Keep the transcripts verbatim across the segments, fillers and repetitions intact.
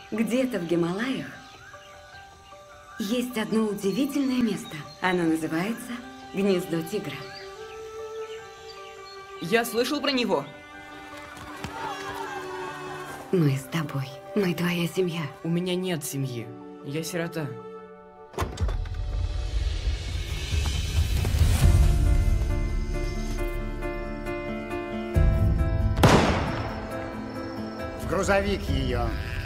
Где-то в Гималаях есть одно удивительное место. Оно называется Гнездо Тигра. Я слышал про него. Мы с тобой. Мы твоя семья. У меня нет семьи. Я сирота. В грузовик ее.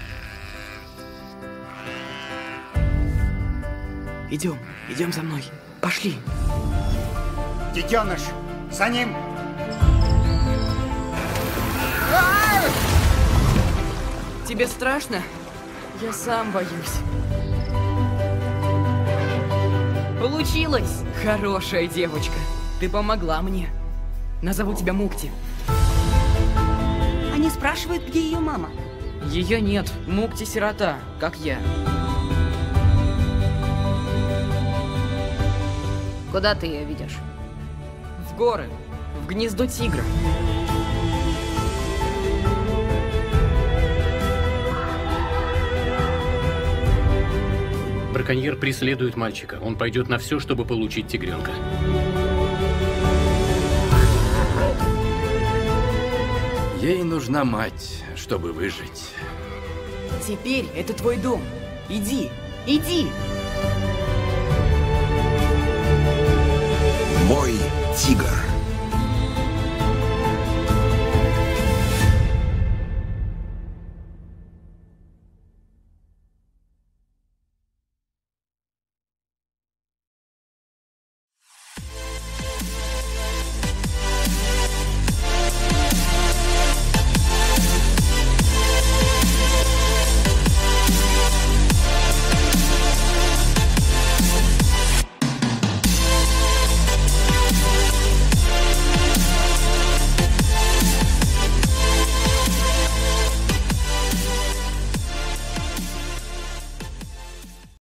Идем, идем за мной. Пошли. Детеныш, за ним. Тебе страшно? Я сам боюсь. Получилось! Хорошая девочка. Ты помогла мне. Назову тебя Мукти. Они спрашивают, где ее мама. Ее нет. Мукти сирота, как я. Куда ты ее ведешь? В горы. В гнездо тигра. Браконьер преследует мальчика. Он пойдет на все, чтобы получить тигренка. Ей нужна мать, чтобы выжить. Теперь это твой дом. Иди, иди! Мой тигр.